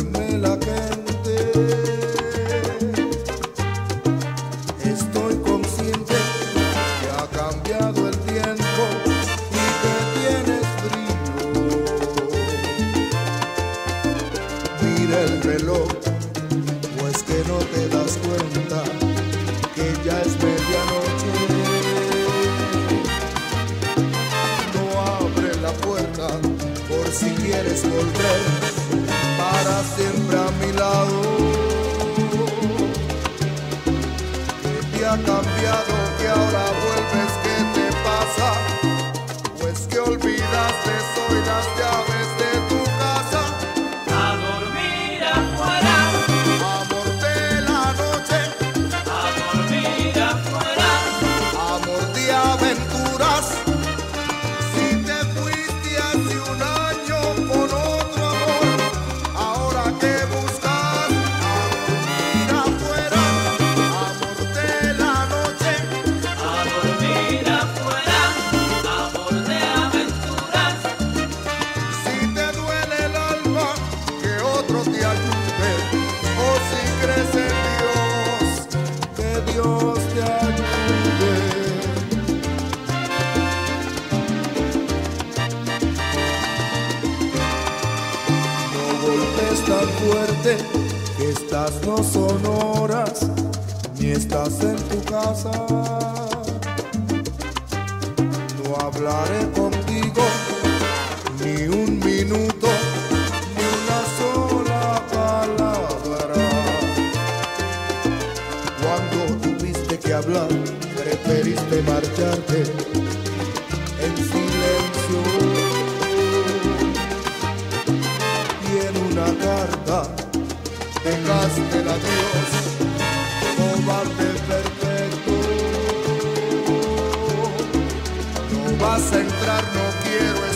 duerme la gente. Estoy consciente que ha cambiado el tiempo y que tienes frío. Mira el reloj, pues que no te das cuenta que ya es medianoche. No abre la puerta por si quieres volver para siempre a mi lado. ¿Qué te ha cambiado que ahora vuelves? ¿Qué te pasa? Pues que olvidaste hoy las llaves de tu casa. A dormir afuera, Amor de la noche, a dormir afuera, amor de aventuras. Si te fuiste hace un año con otro amor, ahora que buscas a dormir afuera. Amor de la noche, a dormir afuera, amor de aventuras. si te duele el alma, que otro te ayude. O si crees en Dios, que Dios te ayude. No golpes tan fuerte, que estas no son horas, ni estás en tu casa. No hablaré contigo ni un minuto, ni una sola palabra. Cuando tuviste que hablar, preferiste marcharte en silencio. Y en una carta dejaste el adiós, cobarde perfecto. No vas a entrar, no quiero